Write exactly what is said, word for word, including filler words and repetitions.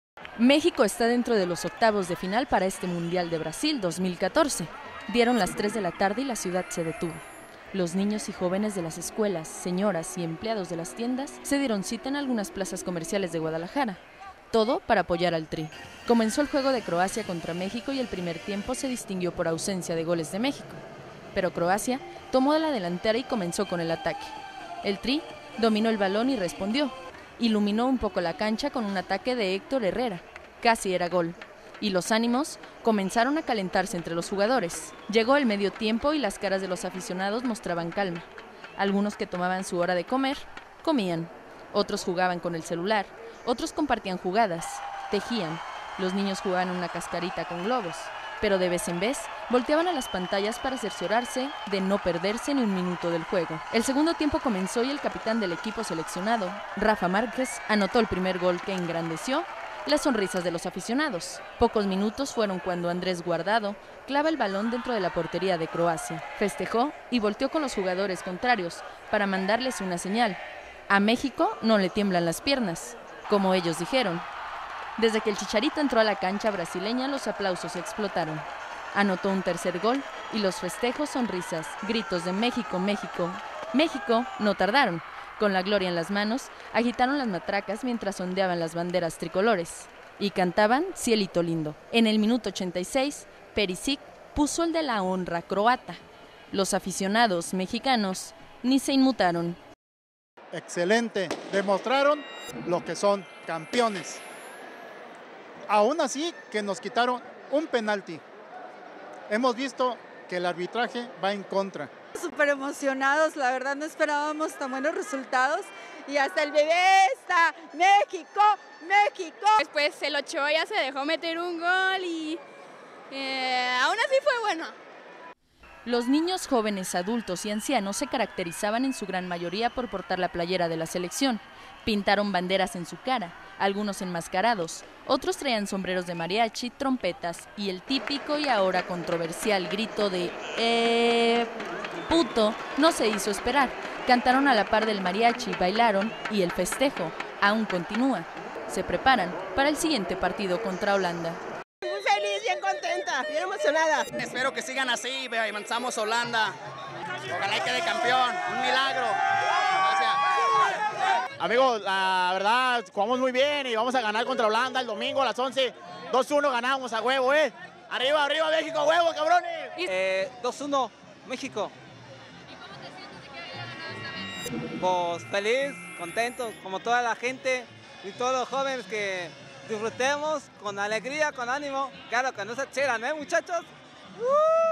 México está dentro de los octavos de final para este Mundial de Brasil dos mil catorce. Dieron las tres de la tarde y la ciudad se detuvo. Los niños y jóvenes de las escuelas, señoras y empleados de las tiendas se dieron cita en algunas plazas comerciales de Guadalajara. Todo para apoyar al Tri. Comenzó el juego de Croacia contra México y el primer tiempo se distinguió por ausencia de goles de México. Pero Croacia tomó de la delantera y comenzó con el ataque. El Tri dominó el balón y respondió. Iluminó un poco la cancha con un ataque de Héctor Herrera. Casi era gol. Y los ánimos comenzaron a calentarse entre los jugadores. Llegó el medio tiempo y las caras de los aficionados mostraban calma. Algunos que tomaban su hora de comer, comían. Otros jugaban con el celular. Otros compartían jugadas. Tejían. Los niños jugaban una cascarita con globos. Pero de vez en vez volteaban a las pantallas para cerciorarse de no perderse ni un minuto del juego. El segundo tiempo comenzó y el capitán del equipo seleccionado, Rafa Márquez, anotó el primer gol que engrandeció las sonrisas de los aficionados. Pocos minutos fueron cuando Andrés Guardado clava el balón dentro de la portería de Croacia. Festejó y volteó con los jugadores contrarios para mandarles una señal. A México no le tiemblan las piernas, como ellos dijeron. Desde que el Chicharito entró a la cancha brasileña, los aplausos explotaron. Anotó un tercer gol y los festejos, sonrisas, gritos de México, México. México no tardaron. Con la gloria en las manos, agitaron las matracas mientras ondeaban las banderas tricolores. Y cantaban Cielito lindo. En el minuto ochenta y seis, Perisic puso el de la honra croata. Los aficionados mexicanos ni se inmutaron. Excelente, demostraron lo que son campeones. Aún así que nos quitaron un penalti. Hemos visto que el arbitraje va en contra. Súper emocionados, la verdad no esperábamos tan buenos resultados y hasta el bebé está México, México. Después el Ochoa ya se dejó meter un gol y eh, aún así fue bueno. Los niños, jóvenes, adultos y ancianos se caracterizaban en su gran mayoría por portar la playera de la selección. Pintaron banderas en su cara, algunos enmascarados, otros traían sombreros de mariachi, trompetas y el típico y ahora controversial grito de ¡eh! Puto no se hizo esperar. Cantaron a la par del mariachi, bailaron y el festejo aún continúa. Se preparan para el siguiente partido contra Holanda. Muy feliz, bien contenta, bien emocionada. Espero que sigan así y avanzamos a Holanda. Ojalá y quede campeón, un milagro. Gracias. Amigos, la verdad, jugamos muy bien y vamos a ganar contra Holanda el domingo a las once. dos uno ganamos a huevo, ¿eh? Arriba, arriba, México, huevo, cabrones. Eh, dos uno, México. ¿Y cómo te sientes de que haya ganado esta vez? Pues feliz, contento, como toda la gente y todos los jóvenes que disfrutemos con alegría, con ánimo. Claro que no se excedan, ¿eh, muchachos? ¡Uh!